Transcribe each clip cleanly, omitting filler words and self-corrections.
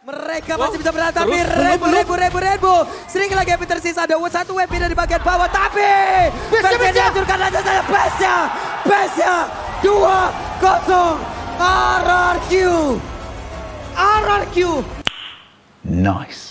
Mereka masih bisa bertahan, tapi Red Bull sering lagi yang tersisa. Ada satu web pindah di bagian bawah, tapi bisa dihancurkan aja saya. Besnya 2-0 RRQ. Nice.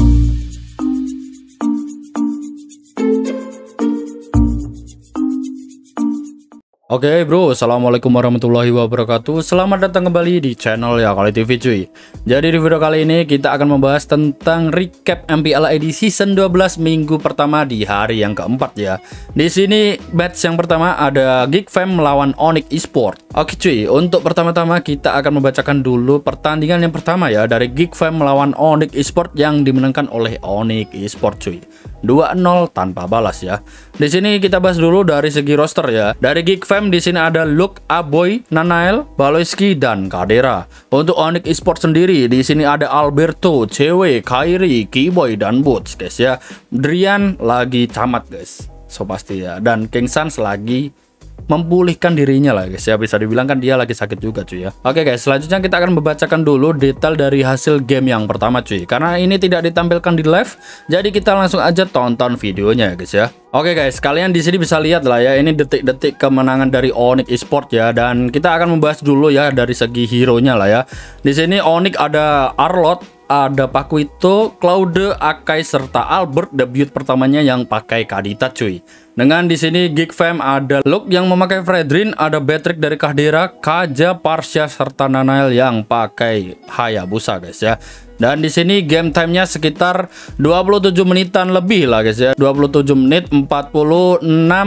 Oke bro, assalamualaikum warahmatullahi wabarakatuh. Selamat datang kembali di channel Ya Kali TV cuy. Jadi di video kali ini kita akan membahas tentang recap MPL ID Season 12 minggu pertama di hari yang keempat ya. Di sini match yang pertama ada Geekfam melawan Onyx Esports. Oke cuy, untuk pertama-tama kita akan membacakan dulu pertandingan yang pertama ya dari Geekfam melawan Onyx Esports yang dimenangkan oleh Onyx Esports cuy. 2-0 tanpa balas ya. Di sini kita bahas dulu dari segi roster ya. Dari Geekfam di sini ada Luke, Aboy, Nanael, Baloyski dan Kadera. Untuk Onyx Esports sendiri di sini ada Alberto, CW, Kairi, Keyboy dan Boots guys ya. Drian lagi camat guys. So pasti ya. Dan King Sans lagi memulihkan dirinya lah guys ya, bisa dibilang kan dia lagi sakit juga cuy ya. Oke guys, selanjutnya kita akan membacakan dulu detail dari hasil game yang pertama cuy, karena ini tidak ditampilkan di live, jadi kita langsung aja tonton videonya ya guys ya. Oke guys, kalian di sini bisa lihat lah ya, ini detik-detik kemenangan dari Onyx Esports ya, dan kita akan membahas dulu ya dari segi hero-nya lah ya. Di sini Onyx ada Arlot, ada Pakuito, Claude, Akai serta Albert debut pertamanya yang pakai Kadita cuy. Dengan di sini Geekfam ada Luke yang memakai Fredrin, ada Patrick dari Kadera, Kaja, Parsha serta Nanael yang pakai Hayabusa guys ya. Dan di sini game time-nya sekitar 27 menitan lebih lah guys ya. 27 menit 46,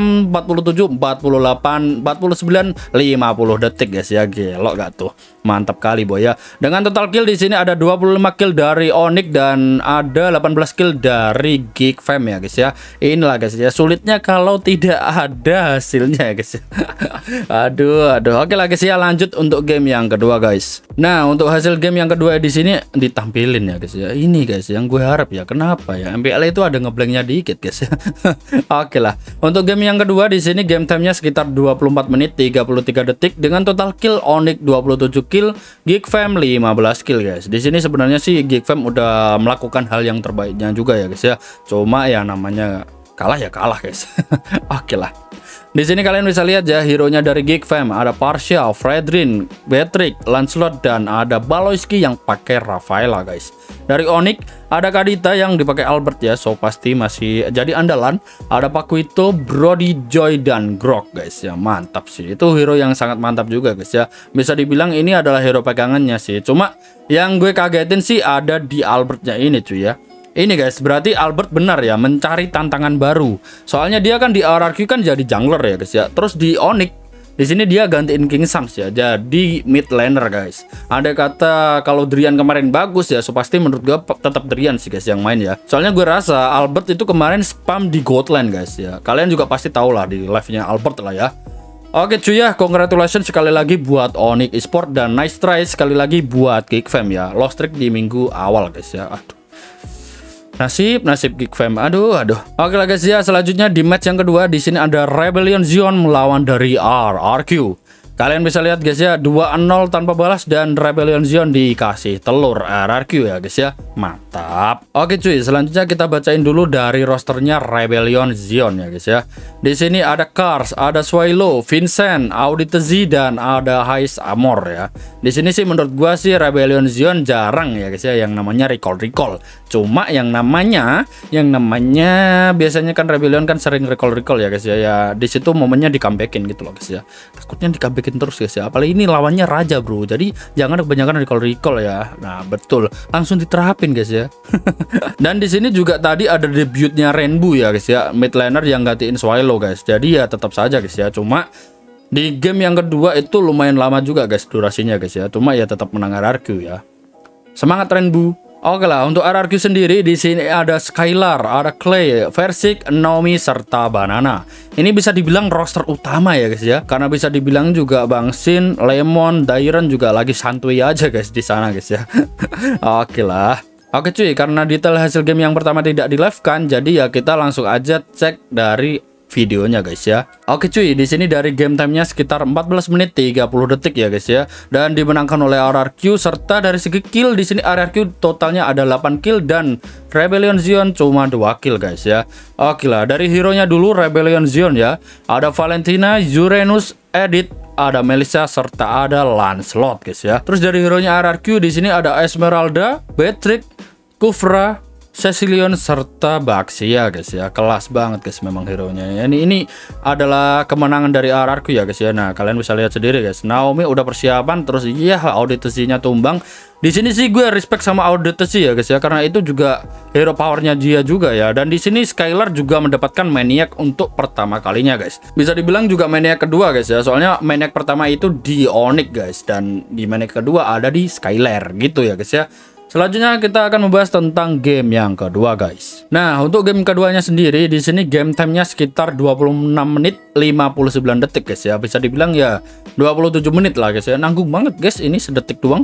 47, 48, 49, 50 detik guys ya. Gelok gak tuh? Mantap kali boy ya. Dengan total kill di sini ada 25 kill dari Onyx dan ada 18 kill dari Geekfam ya guys ya. Inilah guys ya, sulitnya kalau tidak ada hasilnya ya guys ya. Aduh. Oke lah guys ya, lanjut untuk game yang kedua guys. Nah, untuk hasil game yang kedua di sini ditampilin ya guys ya. Ini guys yang gue harap ya. Kenapa ya? MPL itu ada ngeblanknya dikit guys ya. Oke lah. Untuk game yang kedua di sini game time-nya sekitar 24 menit 33 detik dengan total kill Onyx 27 kill, Geekfam 15 kill guys. Di sini sebenarnya sih Geekfam udah melakukan hal yang terbaiknya juga ya guys ya. Cuma ya namanya kalah ya kalah guys. Oke lah. Di sini kalian bisa lihat ya hero-nya dari Geekfam ada Parsha, Fredrin, Patrick, Lancelot dan ada Baloyski yang pakai Rafaela guys. Dari Onyx ada Kadita yang dipakai Albert ya, so pasti masih jadi andalan. Ada Pakuito, Brody, Joy dan Grok guys ya, mantap sih. Itu hero yang sangat mantap juga guys ya. Bisa dibilang ini adalah hero pegangannya sih. Cuma yang gue kagetin sih ada di Albertnya ini cuy ya. Ini guys, berarti Albert benar ya mencari tantangan baru. Soalnya dia kan di RRQ kan jadi jungler ya guys ya. Terus di Onyx di sini dia gantiin King Sans ya, jadi mid laner guys. Ada kata kalau Drian kemarin bagus ya, so pasti menurut gue tetap Drian sih guys yang main ya. Soalnya gue rasa Albert itu kemarin spam di gold lane guys ya. Kalian juga pasti tahu lah di live-nya Albert lah ya. Oke cuy ya, congratulations sekali lagi buat Onyx Esports dan nice try sekali lagi buat Geekfam ya. Lost streak di minggu awal guys ya. Aduh. Nasib Geekfam. Aduh. Oke lah guys ya, selanjutnya di match yang kedua di sini ada Rebellion Zion melawan dari RRQ. Kalian bisa lihat guys ya, 2-0 tanpa balas dan Rebellion Zion dikasih telur RRQ ya guys ya. Mantap. Oke cuy, selanjutnya kita bacain dulu dari rosternya Rebellion Zion ya guys ya. Di sini ada Cars, ada Swilo, Vincent, Auditezi dan ada Hais Amor ya. Di sini sih menurut gua sih Rebellion Zion jarang ya guys ya yang namanya recall. Cuma yang namanya biasanya kan Rebellion kan sering recall ya guys ya. Ya di situ momennya di comebackin gitu loh guys ya. Takutnya di comebackin terus guys ya, apalagi ini lawannya raja bro, jadi jangan kebanyakan recall ya. Nah betul, langsung diterapin guys ya. Dan di sini juga tadi ada debutnya Rainbow ya guys ya, mid laner yang gantiin Swilo guys, jadi ya tetap saja guys ya. Cuma di game yang kedua itu lumayan lama juga guys durasinya guys ya, cuma ya tetap menang RRQ ya. Semangat Rainbow. Oke lah, untuk RRQ sendiri di sini ada Skylar, ada Clay, Versik, Naomi serta Banana. Ini bisa dibilang roster utama ya guys ya, karena bisa dibilang juga Bang Sin, Lemon, Dairon juga lagi santuy aja guys di sana guys ya. Oke lah. Oke cuy, karena detail hasil game yang pertama tidak di live kan, jadi ya kita langsung aja cek dari videonya guys ya. Oke cuy, di sini dari game time-nya sekitar 14 menit 30 detik ya guys ya. Dan dimenangkan oleh RRQ, serta dari segi kill di sini RRQ totalnya ada 8 kill dan Rebellion Zion cuma 2 kill guys ya. Oke lah, dari hero-nya dulu Rebellion Zion ya. Ada Valentina, Uranus, Edith, ada Melissa, serta ada Lancelot guys ya. Terus dari hero-nya RRQ di sini ada Esmeralda, Beatrix, Kufra, Cecilion, serta Baxia guys ya. Kelas banget guys memang hero-nya. Ini adalah kemenangan dari RRQ ya guys ya. Nah, kalian bisa lihat sendiri guys. Naomi udah persiapan, terus iya auditasinya tumbang. Di sini sih gue respect sama auditasi ya guys ya, karena itu juga hero powernya dia juga ya. Dan di sini Skylar juga mendapatkan maniac untuk pertama kalinya guys. Bisa dibilang juga maniac kedua guys ya. Soalnya maniac pertama itu di Onyx guys, dan di maniac kedua ada di Skylar gitu ya guys ya. Selanjutnya kita akan membahas tentang game yang kedua guys. Nah, untuk game keduanya sendiri di sini game time-nya sekitar 26 menit 59 detik guys ya. Bisa dibilang ya 27 menit lah guys ya. Nanggung banget guys, ini sedetik doang.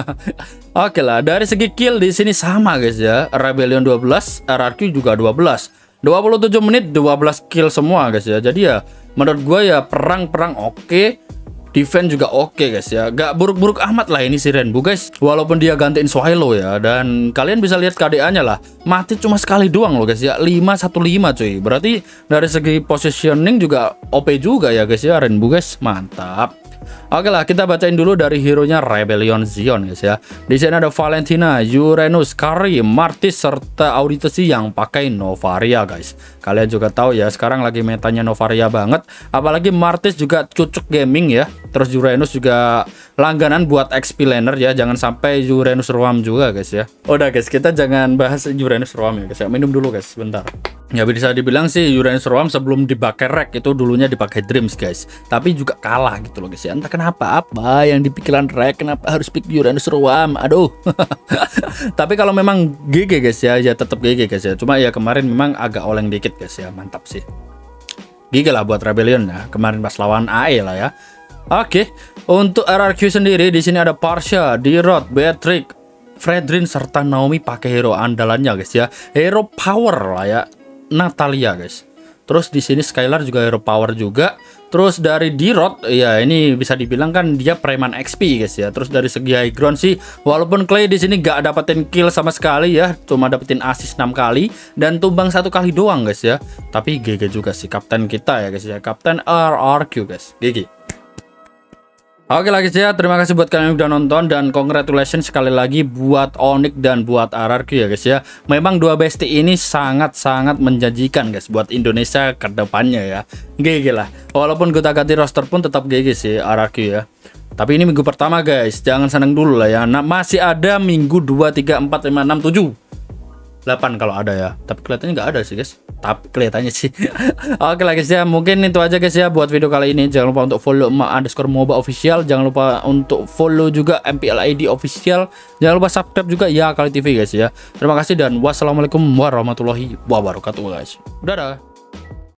Oke lah, dari segi kill di sini sama guys ya. Rebellion 12, RRQ juga 12. 27 menit 12 kill semua guys ya. Jadi ya menurut gue ya perang oke. Defense juga oke guys ya. Gak buruk-buruk amat lah ini si Rainbow guys. Walaupun dia gantiin Swallow ya. Dan kalian bisa lihat KDA-nya lah. Mati cuma sekali doang loh guys ya. 515 cuy. Berarti dari segi positioning juga OP juga ya guys ya. Rainbow guys. Mantap. Oke lah, kita bacain dulu dari hero-nya Rebellion Zion guys ya. Di sini ada Valentina, Uranus, Kari, Martis, serta auditasi yang pakai Novaria guys. Kalian juga tahu ya, sekarang lagi metanya Novaria banget. Apalagi Martis juga cucuk gaming ya. Terus Uranus juga langganan buat XP laner ya. Jangan sampai Uranus ruam juga guys ya. Udah guys, kita jangan bahas Uranus ruam ya guys ya. Minum dulu guys, bentar. Ya bisa dibilang sih Uranus ruam sebelum dipakai Rek itu dulunya dipakai Dreams guys. Tapi juga kalah gitu loh guys ya. Entah kenapa, apa yang di pikiran Rek, kenapa harus pick Uranus ruam. Aduh. Tapi kalau memang GG guys ya, ya tetap GG guys ya. Cuma ya kemarin memang agak oleng dikit guys ya. Mantap sih. GG lah buat Rebellion ya. Kemarin pas lawan AE lah ya. Oke, untuk RRQ sendiri di sini ada Parsha, D-Rod, Beatrix, Fredrin, serta Naomi pakai hero andalannya guys ya. Hero power lah ya, Natalia guys. Terus di sini Skylar juga hero power juga. Terus dari D-Rod ya ini bisa dibilang kan dia preman XP guys ya. Terus dari segi high ground sih walaupun Clay di sini gak dapetin kill sama sekali ya, cuma dapetin assist 6 kali dan tumbang 1 kali doang guys ya. Tapi GG juga sih kapten kita ya guys ya. Kapten RRQ guys. GG. Oke lah guys ya, terima kasih buat kalian yang udah nonton dan congratulations sekali lagi buat Onyx dan buat RRQ ya guys ya. Memang dua bestie ini sangat-sangat menjanjikan guys buat Indonesia ke depannya ya. GG lah. Walaupun gonta-ganti roster pun tetap GG sih RRQ ya. Tapi ini minggu pertama guys, jangan seneng dulu lah ya. Nah, masih ada minggu 2, 3, 4, 5, 6, 7, 8 kalau ada ya. Tapi kelihatannya nggak ada sih guys. Tapi kelihatannya sih. Oke lah guys ya, mungkin itu aja guys ya buat video kali ini. Jangan lupa untuk follow @moba official. Jangan lupa untuk follow juga MPL ID official. Jangan lupa subscribe juga ya Kali TV guys ya. Terima kasih dan wassalamualaikum warahmatullahi wabarakatuh guys. Dadah.